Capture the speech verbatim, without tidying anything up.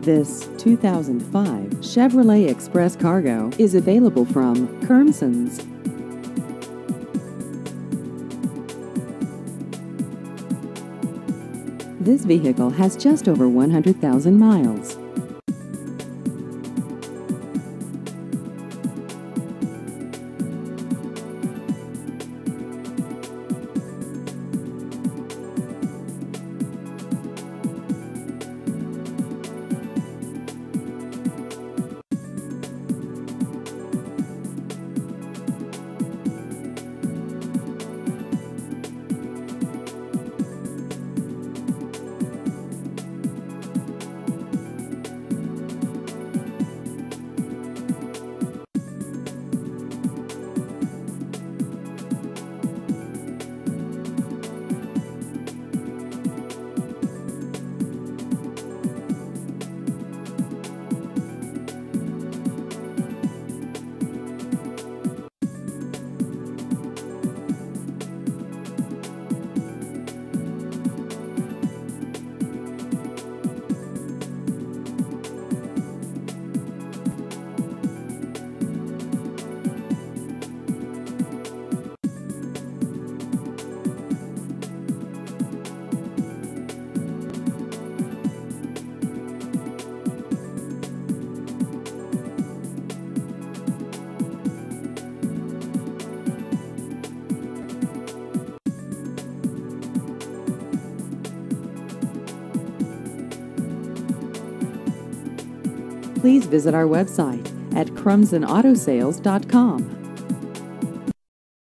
This two thousand five Chevrolet Express Cargo is available from Kermsons. This vehicle has just over one hundred thousand miles. Please visit our website at Krumson Auto Sales dot com.